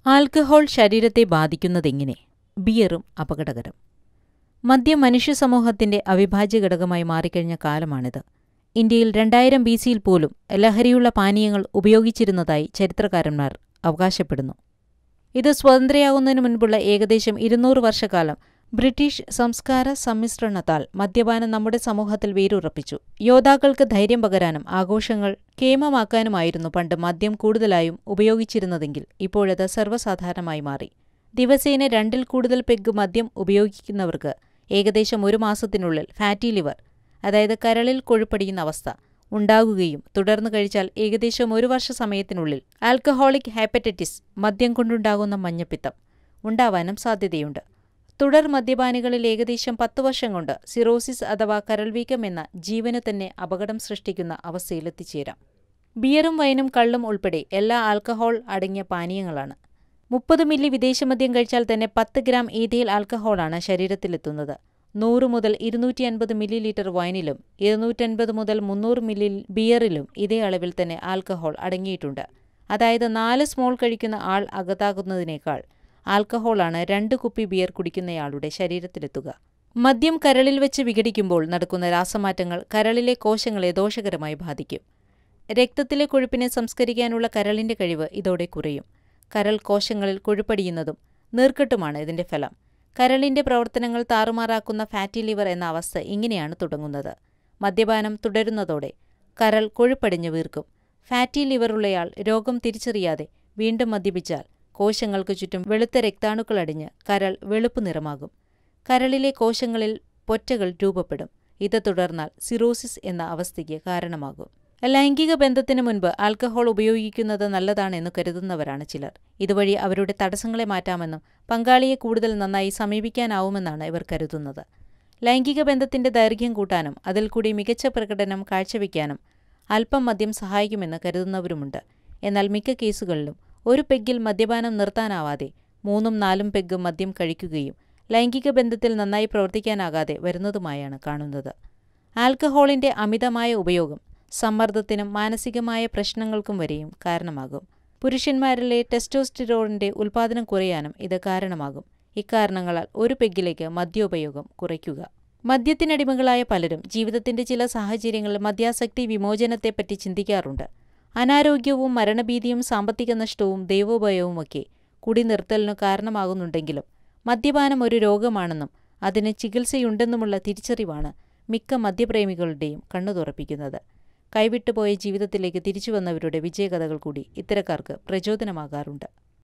Alcohol ശരീരത്തെ ബാധിക്കുന്നതെങ്ങനെ? ബിയറും അപകടകരം. മദ്യം മനുഷ്യസമൂഹത്തിന്റെ അവിഭാജ്യ ഘടകമായി മാറിക്കഴിഞ്ഞ കാലമാണിത്. ഇന്ത്യയിൽ 2000 BC-യിൽ പോലും ലഹരിയുള്ള പാനീയങ്ങൾ ഉപയോഗിച്ചിരുന്നതായി ചരിത്രകാരന്മാർ അവകാശപ്പെടുന്നു. ഇത് സ്വതന്ത്രയാകുന്നതിനു മുൻപുള്ള ഏകദേശം 200 വർഷക്കാലം ബ്രിട്ടീഷ് സംസ്കാര സമ്മിശ്രണത്താൽ മദ്യപാനം നമ്മുടെ സമൂഹത്തിൽ വേരുറപ്പിച്ചു. യോദ്ധാക്കൾക്ക് ധൈര്യം പകരാനും ആഘോഷങ്ങൾ കേമമാക്കാനുമായിരുന്നു പണ്ട് മദ്യം കൂടുതലായും ഉപയോഗിച്ചിരുന്നതെങ്കിൽ ഇപ്പോഴത് സർവ്വസാധാരണമായി മാറി. ദിവസേന 2-ൽ കൂടുതൽ പെഗ് മദ്യം ഉപയോഗിക്കുന്നവർക്ക് ഏകദേശം 1 മാസത്തിനുള്ളിൽ ഫാറ്റി ലിവർ, അതായത് കരളിൽ കൊഴുപ്പടിയുന്ന അവസ്ഥ ഉണ്ടാകുകയും തുടർന്ന് കഴിച്ചാൽ ഏകദേശം 1 വർഷ സമയത്തിനുള്ളിൽ ആൽക്കഹോളിക് ഹെപ്പറ്റൈറ്റിസ്, മദ്യം കൊണ്ടുണ്ടാകുന്ന മഞ്ഞപ്പിത്തം ഉണ്ടാവാനും സാധ്യതയുണ്ട്. തുടർ മദ്യപാനികളിൽ ഏകദേശം 10 വർഷം കൊണ്ട് സിറോസിസ് അഥവാ കരൾവീക്കം എന്ന ജീവന് തന്നെ അപകടം സൃഷ്ടിക്കുന്ന അവസ്ഥയിലെത്തിച്ചേരാം. ബിയറും വൈനും കള്ളും ഉൾപ്പെടെ എല്ലാ ആൽക്കഹോൾ അടങ്ങിയ പാനീയങ്ങളാണ്. 30 മില്ലി വിദേശമദ്യം കഴിച്ചാൽ തന്നെ 10 ഗ്രാം ഈഥൈൽ ആൽക്കഹോളാണ് ശരീരത്തിലെത്തുന്നത്. 100 മുതൽ 250 മില്ലി ലിറ്റർ വൈനിലും 250 മുതൽ 300 മില്ലി ബിയറിലും ഇതേ അളവിൽ തന്നെ ആൽക്കഹോൾ അടങ്ങിയിട്ടുണ്ട്. അതായത് 4 സ്മോൾ കഴിക്കുന്ന ആൾ അകത്താകുന്നതിനേക്കാൾ ആൽക്കഹോളാണ് 2 കുപ്പി ബിയർ കുടിക്കുന്നയാളുടെ ശരീരത്തിലെത്തുക. മദ്യം കരളിൽ വെച്ച് വിഘടിക്കുമ്പോൾ നടക്കുന്ന രാസമാറ്റങ്ങൾ കരളിലെ കോശങ്ങളെ ദോഷകരമായി ബാധിക്കും. രക്തത്തിലെ കൊഴുപ്പിനെ സംസ്കരിക്കാനുള്ള കരളിന്റെ കഴിവ് ഇതോടെ കുറയും. കരൾ കോശങ്ങളിൽ കൊഴുപ്പടിയുന്നതും നീർക്കെട്ടുമാണ് ഇതിന്റെ ഫലം. കരളിന്റെ പ്രവർത്തനങ്ങൾ താറുമാറാക്കുന്ന ഫാറ്റി ലിവർ എന്ന അവസ്ഥ ഇങ്ങനെയാണ് തുടങ്ങുന്നത്. മദ്യപാനം തുടരുന്നതോടെ കരൾ കൊഴുപ്പടിഞ്ഞ് വീർക്കും. ഫാറ്റി ലിവറുള്ളയാൾ രോഗം തിരിച്ചറിയാതെ വീണ്ടും മദ്യപിച്ചാൽ കോശങ്ങൾക്ക് ചുറ്റും വെളുത്ത രക്താണുക്കളടിഞ്ഞ് കരൾ വെളുപ്പ് നിറമാകും. കരളിലെ കോശങ്ങളിൽ പൊറ്റകൾ രൂപപ്പെടും. ഇത് തുടർന്നാൽ സിറോസിസ് എന്ന അവസ്ഥയ്ക്ക് കാരണമാകും. ലൈംഗിക ബന്ധത്തിന് മുൻപ് ആൽക്കഹോൾ ഉപയോഗിക്കുന്നത് നല്ലതാണെന്ന് കരുതുന്നവരാണ് ചിലർ. ഇതുവഴി അവരുടെ തടസ്സങ്ങളെ മാറ്റാമെന്നും പങ്കാളിയെ കൂടുതൽ നന്നായി സമീപിക്കാനാവുമെന്നാണ് ഇവർ കരുതുന്നത്. ലൈംഗിക ബന്ധത്തിന്റെ ദൈർഘ്യം കൂട്ടാനും അതിൽ കൂടി മികച്ച പ്രകടനം കാഴ്ചവെക്കാനും അല്പം മദ്യം സഹായിക്കുമെന്ന് കരുതുന്നവരുമുണ്ട്. എന്നാൽ മിക്ക കേസുകളിലും ഒരു പെഗ്ഗിൽ മദ്യപാനം നിർത്താനാവാതെ 3-4 പെഗ് മദ്യം കഴിക്കുകയും ലൈംഗിക ബന്ധത്തിൽ നന്നായി പ്രവർത്തിക്കാനാകാതെ വരുന്നതുമായാണ് കാണുന്നത്. ആൽക്കഹോളിന്റെ അമിതമായ ഉപയോഗം സമ്മർദ്ദത്തിനും മാനസികമായ പ്രശ്നങ്ങൾക്കും വരെയും കാരണമാകും. പുരുഷന്മാരിലെ ടെസ്റ്റോസ്റ്റിറോണിന്റെ ഉൽപ്പാദനം കുറയാനും ഇത് കാരണമാകും. ഇക്കാരണങ്ങളാൽ ഒരു പെഗ്ഗിലേക്ക് മദ്യോപയോഗം കുറയ്ക്കുക. മദ്യത്തിനടിമകളായ പലരും ജീവിതത്തിന്റെ ചില സാഹചര്യങ്ങളിൽ മദ്യാസക്തി വിമോചനത്തെപ്പറ്റി ചിന്തിക്കാറുണ്ട്. അനാരോഗ്യവും മരണഭീതിയും സാമ്പത്തിക നഷ്ടവും ദൈവോഭയവുമൊക്കെ കുടി നിർത്തലിനു കാരണമാകുന്നുണ്ടെങ്കിലും മദ്യപാനം ഒരു രോഗമാണെന്നും അതിന് ചികിത്സയുണ്ടെന്നുമുള്ള തിരിച്ചറിവാണ് മിക്ക മദ്യപ്രേമികളുടെയും കണ്ണു തുറപ്പിക്കുന്നത്. കൈവിട്ടുപോയ ജീവിതത്തിലേക്ക് തിരിച്ചുവന്നവരുടെ വിജയകഥകൾ കൂടി ഇത്തരക്കാർക്ക് പ്രചോദനമാകാറുണ്ട്.